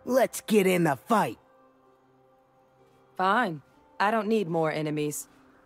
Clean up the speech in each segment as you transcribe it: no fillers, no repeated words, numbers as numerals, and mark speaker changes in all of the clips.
Speaker 1: Let's get in the fight.
Speaker 2: Fine. I don't need more enemies.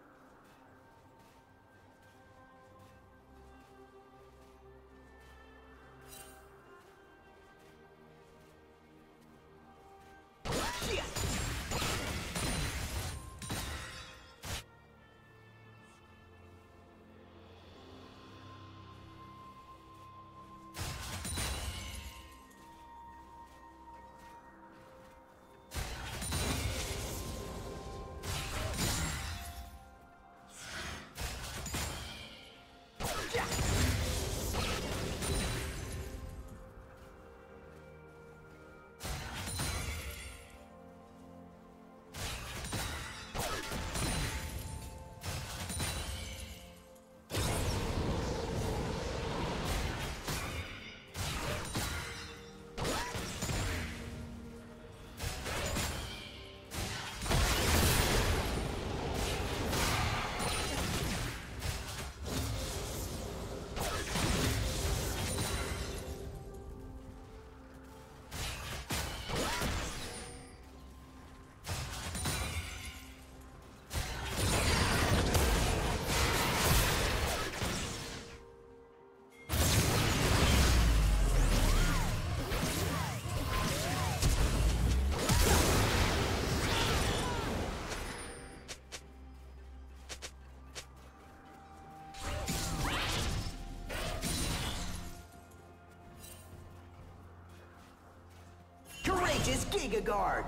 Speaker 3: Courageous Giga Guard!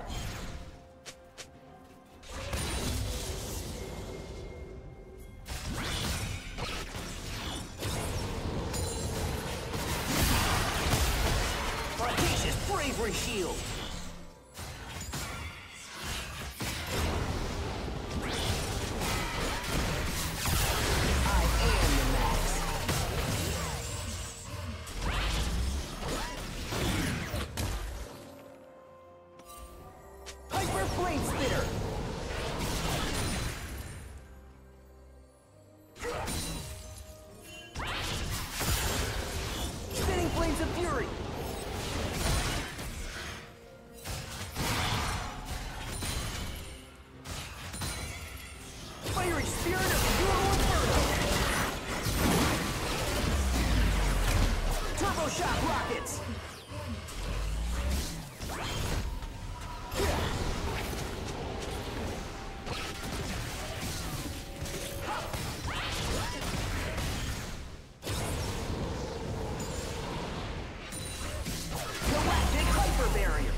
Speaker 3: Audacious Bravery Shield! Shock rockets! Galactic Hyper Barrier!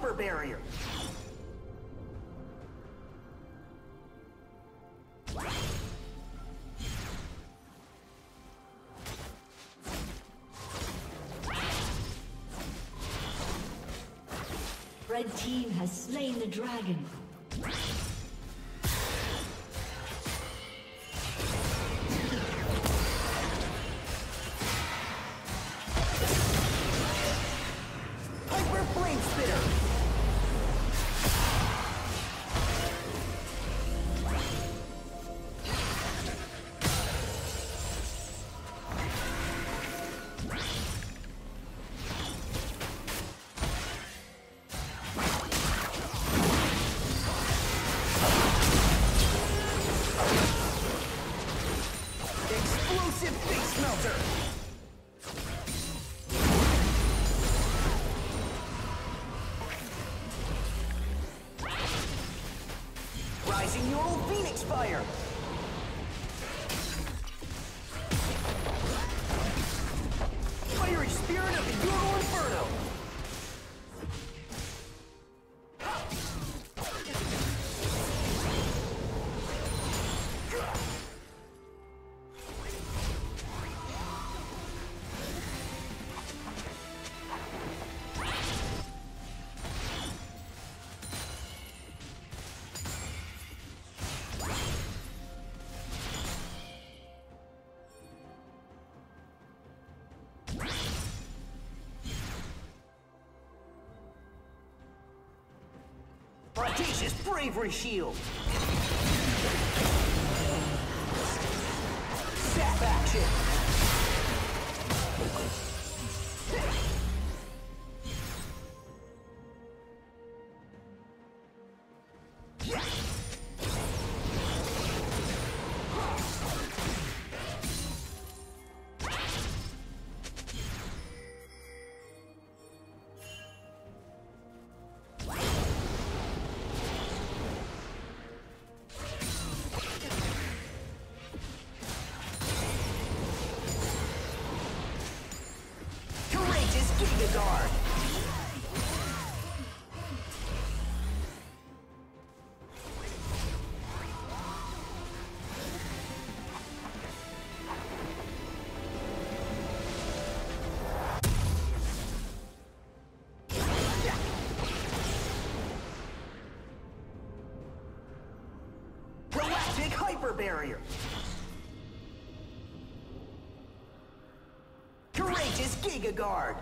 Speaker 3: hyper barrier.
Speaker 1: Red team has slain the dragon.
Speaker 3: Hyper flame spitter. Explosive face melter. Rising neural phoenix fire. Fiery spirit of the Euro Inferno. Audacious bravery shield. Sap action. Giga guard. Galactic hyper barrier. Courageous Giga Guard.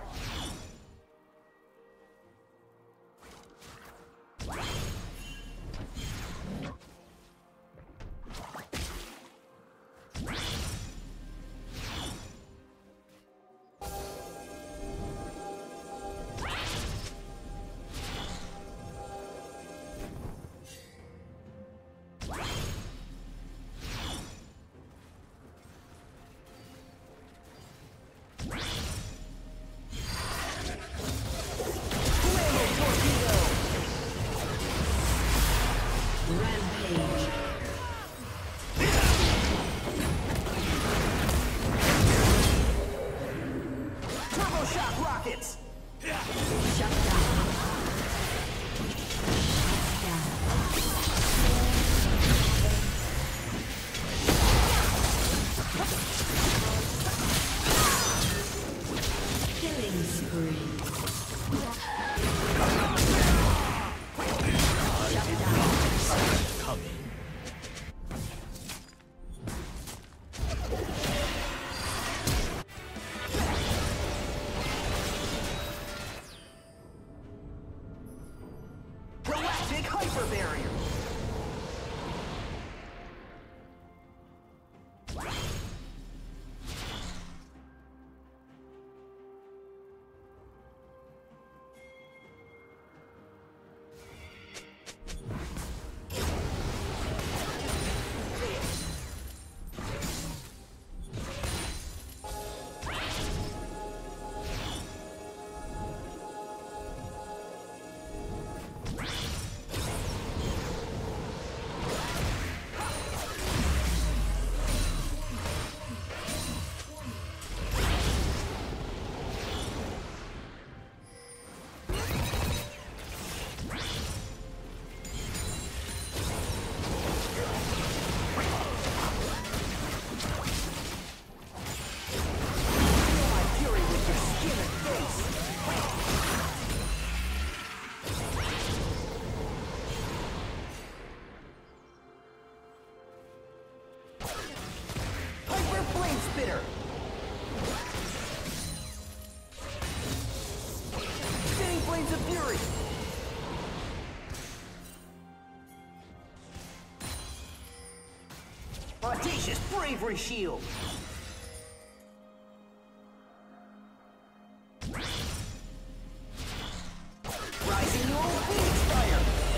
Speaker 3: flame spitter. Spinning flames of fury. Audacious bravery shield. Rising Neural Phoenix Fire.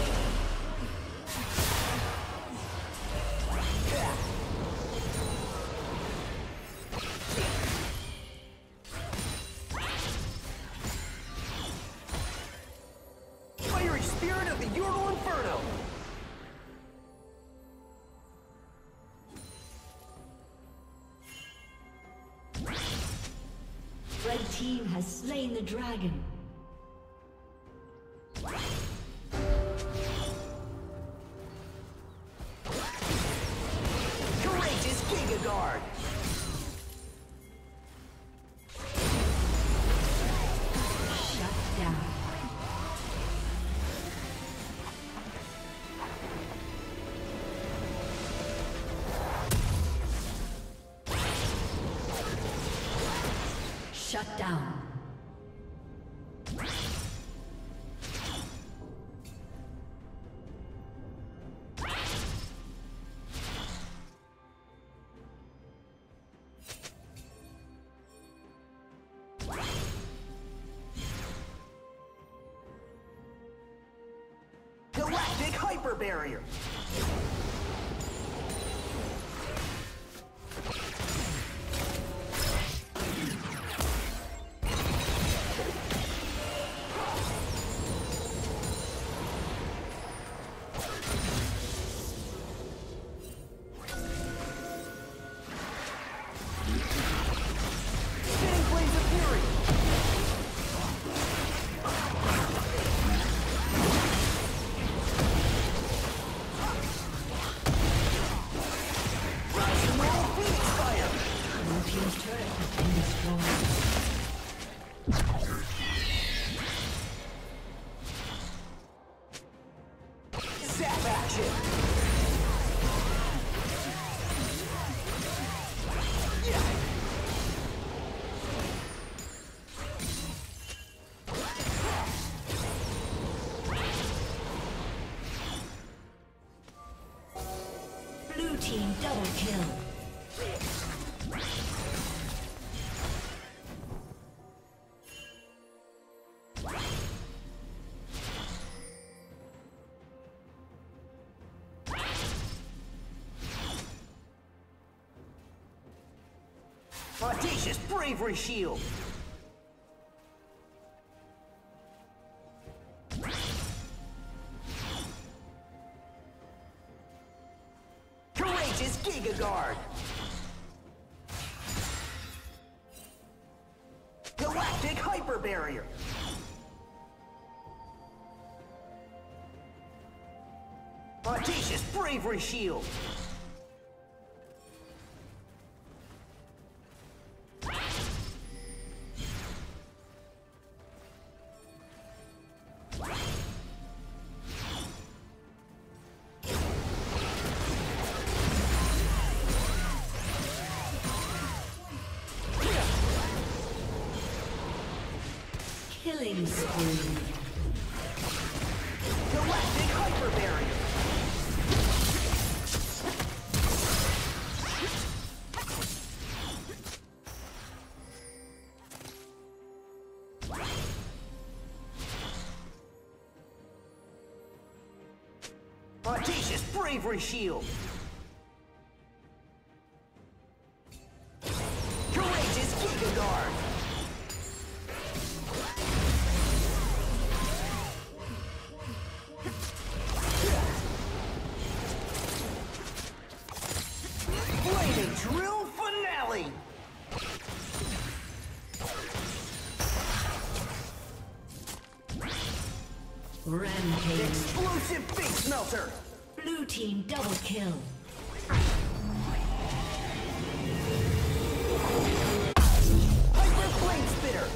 Speaker 3: Fiery Spirit of the Ural Inferno.
Speaker 1: Red team has slain the dragon.
Speaker 3: Courageous Giga Guard.
Speaker 1: Shut down. Shut down.
Speaker 3: Galactic Hyper Barrier. Spinning flames of fury. Rising Neural Phoenix Fire.
Speaker 1: Blue team's turret has been destroyed.
Speaker 3: Zap action. Yeah.
Speaker 1: Blue team double kill.
Speaker 3: Audacious bravery shield. Courageous Giga Guard. Galactic Hyper Barrier. Audacious bravery shield.
Speaker 1: Killing spree.
Speaker 3: Galactic Hyper Barrier. Audacious bravery shield. Courageous Giga Guard. Blading Drill Finale.
Speaker 1: Rampage.
Speaker 3: Explosive Face Melter.
Speaker 1: Blue team double kill.
Speaker 3: Hyper Flame Spitter.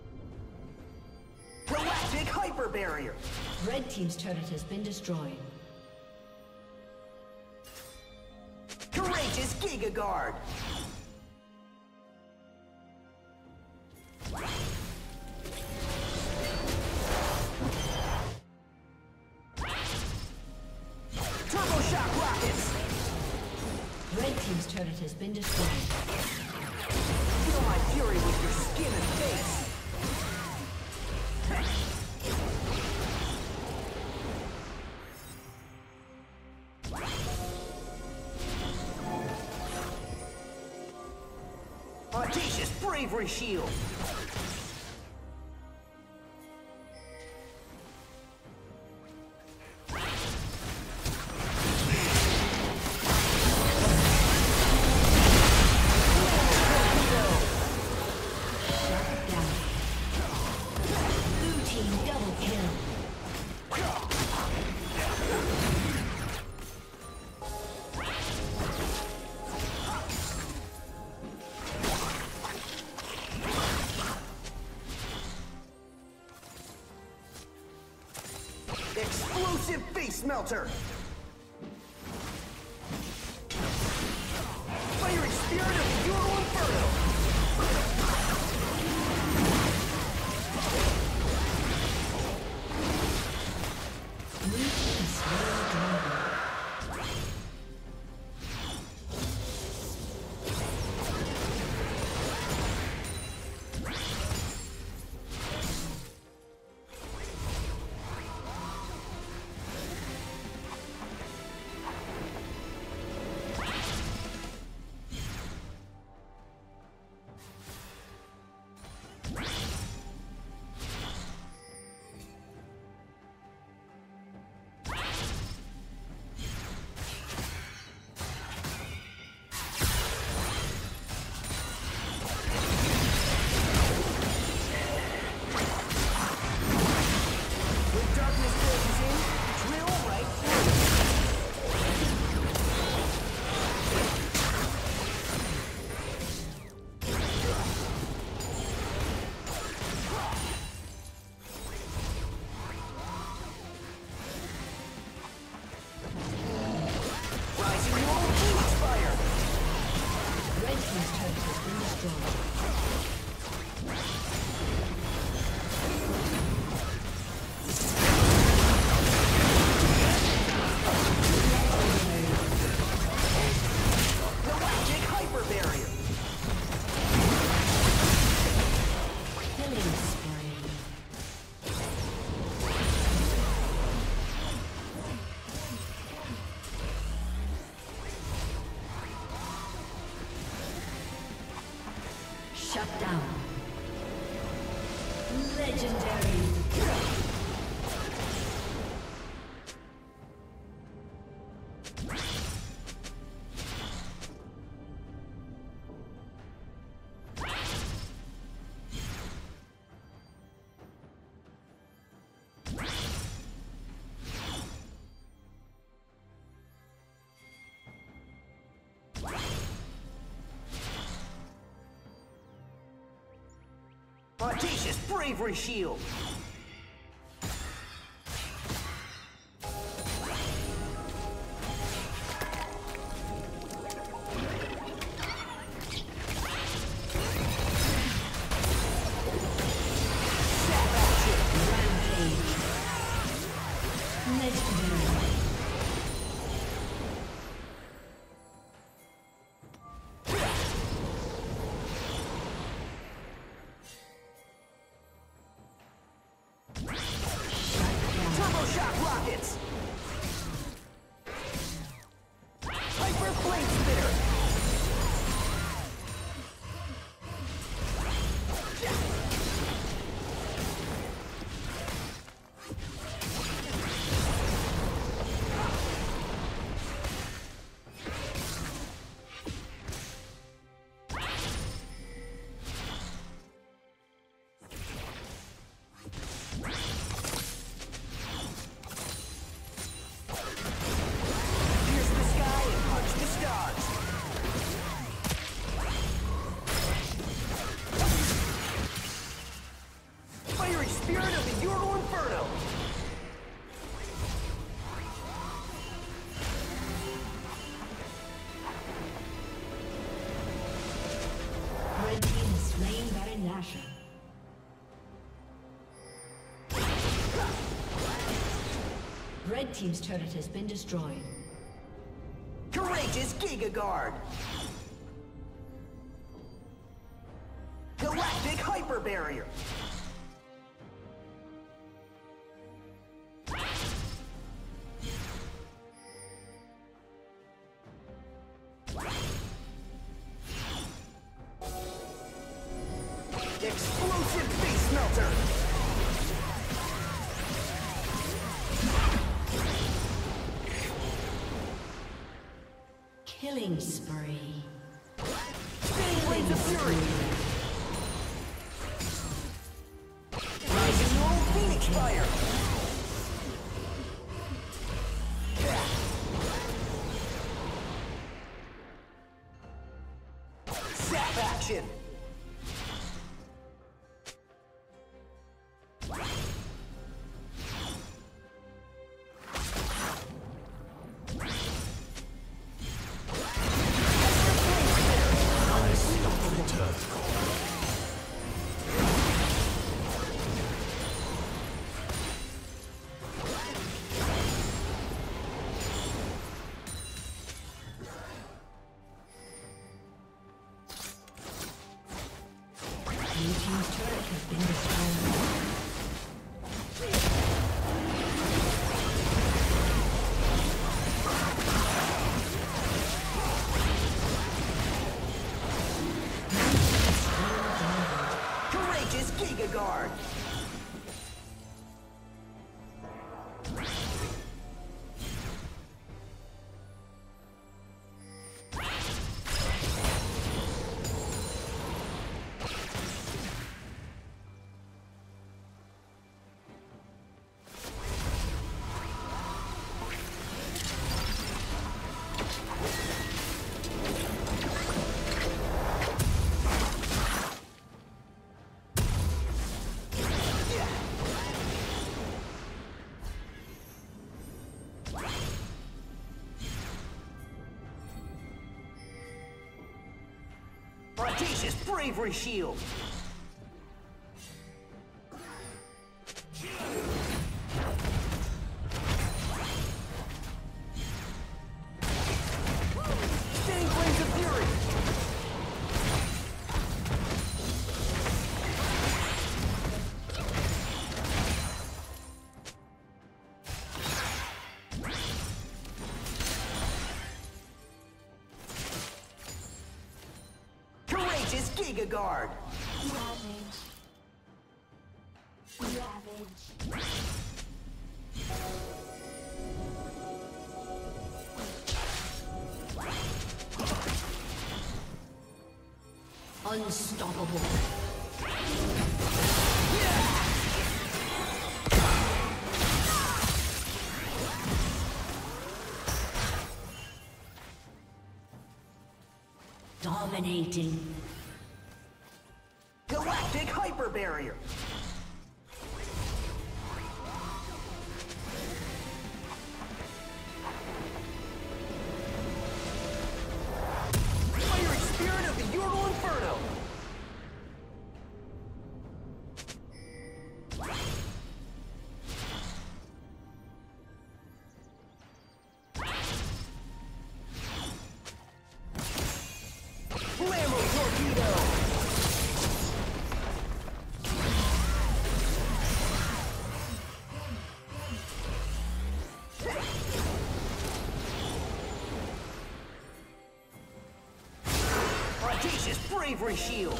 Speaker 3: Galactic Hyper Barrier.
Speaker 1: Red team's turret has been destroyed.
Speaker 3: Courageous Giga Guard. Turbo Shock Rockets.
Speaker 1: Red team's turret has been destroyed.
Speaker 3: Feel my fury with your skin and face. Audacious Bravery Shield. Explosive Face Melter! Fiery Spirit of Pure Inferno!
Speaker 1: Shut down. Legendary.
Speaker 3: Audacious Bravery Shield!
Speaker 1: Asher. Red team's turret has been destroyed.
Speaker 3: Courageous Giga Guard! Galactic Hyper Barrier! Explosive Face Melter!
Speaker 1: Killing spree.
Speaker 3: Blades of Fury! Rising Roll Phoenix Fire! Zap Action!
Speaker 1: Blue team's turret has been destroyed.
Speaker 3: Courageous Giga Guard! Audacious Bravery Shield! Spinning Blades of Fury! Courageous Giga Guard!
Speaker 1: Ravage. Ravage. Unstoppable. Dominating.
Speaker 3: Galactic Hyper Barrier! Fiery Spirit of the Yordle Inferno! Blammo Torpedo! Audacious Bravery Shield!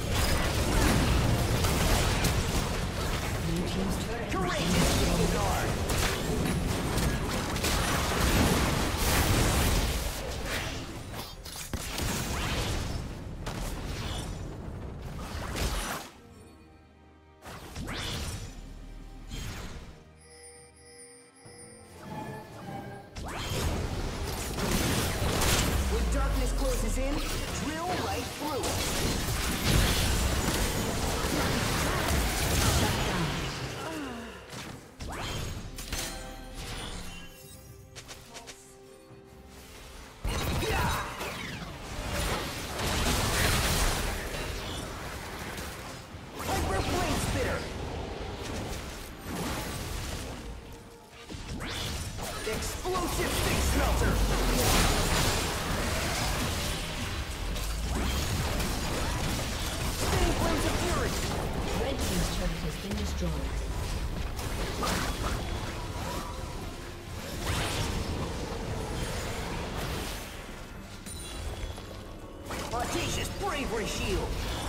Speaker 1: Blue team's turret.
Speaker 3: Courageous Giga Guard! When darkness closes in, drill right through it. Explosive face melter! Spinning flames of fury!
Speaker 1: Red team's turret has been destroyed.
Speaker 3: Audacious bravery shield!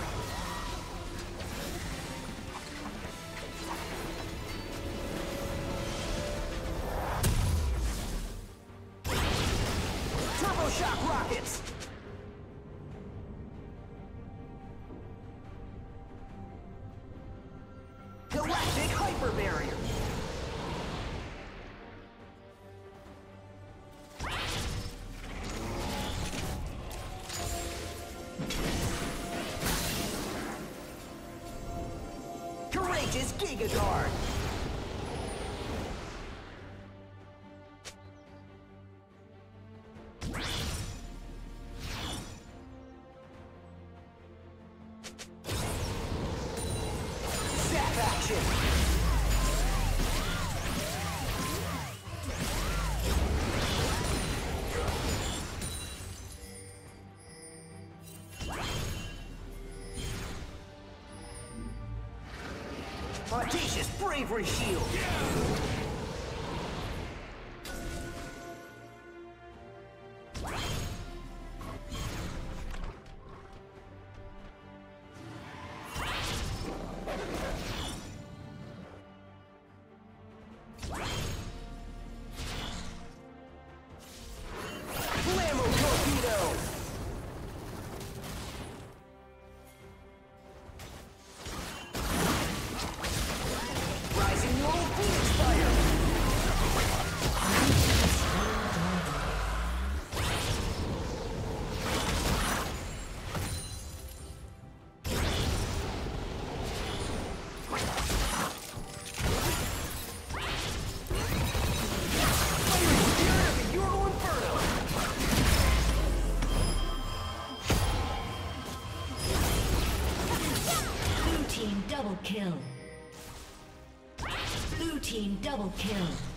Speaker 3: Turbo shock rockets! Galactic hyper barrier! Courageous Giga Guard! Zap action! Audacious bravery shield! Blammo torpedo! Rising low Phoenix fire! Fiery spirit of the Euro Inferno!
Speaker 1: Blue team double kill. Blue team double kill.